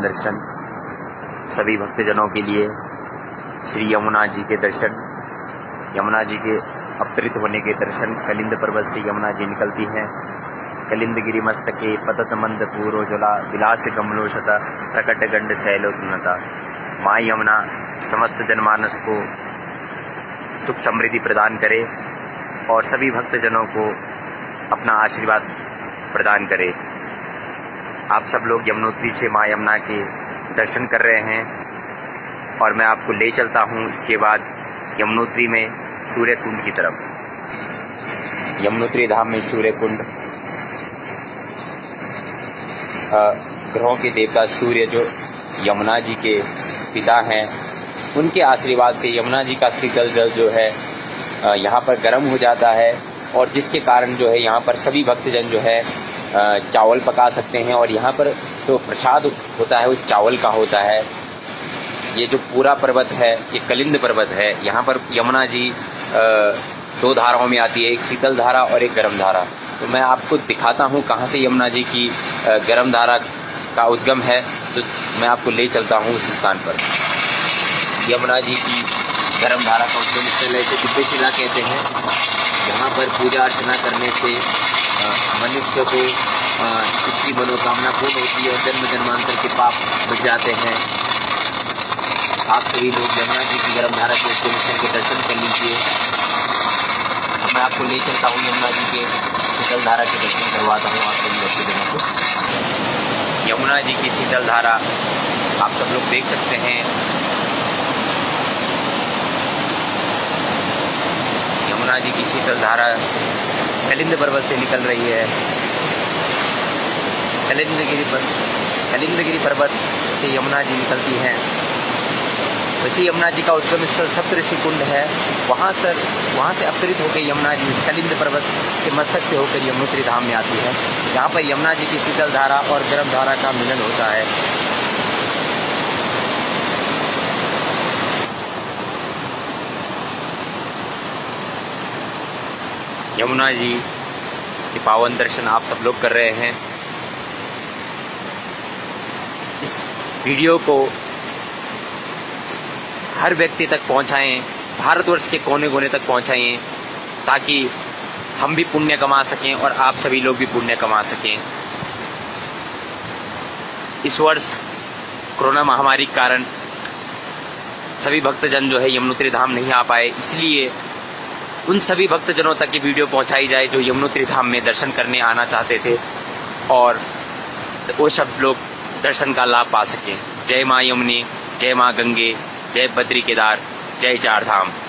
दर्शन सभी भक्तजनों के लिए श्री यमुना जी के दर्शन, यमुना जी के अवतरित होने के दर्शन। कलिंद पर्वत से यमुना जी निकलती हैं। कलिंद गिरि मस्तके पतत मंद पूरोज्वला विलास कमलोशता प्रकट गंड शैलोन्नता। माँ यमुना समस्त जनमानस को सुख समृद्धि प्रदान करे और सभी भक्तजनों को अपना आशीर्वाद प्रदान करे। आप सब लोग यमुनोत्री से माँ यमुना के दर्शन कर रहे हैं और मैं आपको ले चलता हूँ इसके बाद यमुनोत्री में सूर्य कुंड की तरफ। यमुनोत्री धाम में सूर्य कुंड, ग्रहों के देवता सूर्य जो यमुना जी के पिता हैं, उनके आशीर्वाद से यमुना जी का शीतल जल जो है यहाँ पर गर्म हो जाता है और जिसके कारण जो है यहाँ पर सभी भक्तजन जो है चावल पका सकते हैं और यहाँ पर जो प्रसाद होता है वो चावल का होता है। ये जो पूरा पर्वत है ये कलिंद पर्वत है। यहाँ पर यमुना जी दो धाराओं में आती है, एक शीतल धारा और एक गर्म धारा। तो मैं आपको दिखाता हूँ कहाँ से यमुना जी की गर्म धारा का उद्गम है। तो मैं आपको ले चलता हूँ उस स्थान पर। यमुना जी की गर्म धारा का उद्गम स्थल है, इसे दिव्यशिला कहते हैं। यहाँ पर पूजा अर्चना करने से मनुष्य को उसकी मनोकामना पूर्ण होती है और जन्म जन्मांतर के पाप मिट जाते हैं। आप सभी लोग यमुना जी की गर्म धारा के उद्गम स्थल के दर्शन कर लीजिए। मैं आपको ले चलता हूँ यमुना जी के शीतल धारा के दर्शन करवाता हूँ आप सभी भक्तजनों को। यमुना जी की शीतल धारा आप सब लोग देख सकते हैं। यमुना जी की शीतल धारा कलिंद पर्वत से निकल रही है। कलिंदगिरी पर्वत से यमुना जी निकलती हैं। वैसे यमुना जी का उद्गम स्थल सप्तऋषि कुंड है। वहाँ से अवतरित होकर यमुना जी कलिंद पर्वत के मस्तक से होकर यमुनोत्री धाम में आती है। यहाँ पर यमुना जी की शीतल धारा और गर्म धारा का मिलन होता है। यमुना जी के पावन दर्शन आप सब लोग कर रहे हैं। इस वीडियो को हर व्यक्ति तक पहुंचाएं, भारतवर्ष के कोने कोने तक पहुंचाएं, ताकि हम भी पुण्य कमा सकें और आप सभी लोग भी पुण्य कमा सकें। इस वर्ष कोरोना महामारी के कारण सभी भक्तजन जो है यमुनोत्री धाम नहीं आ पाए, इसलिए उन सभी भक्तजनों तक ये वीडियो पहुंचाई जाए जो यमुनोत्री धाम में दर्शन करने आना चाहते थे और वो सब लोग दर्शन का लाभ पा सकें। जय माँ यमुनी, जय माँ गंगे, जय बद्री केदार, जय चार धाम।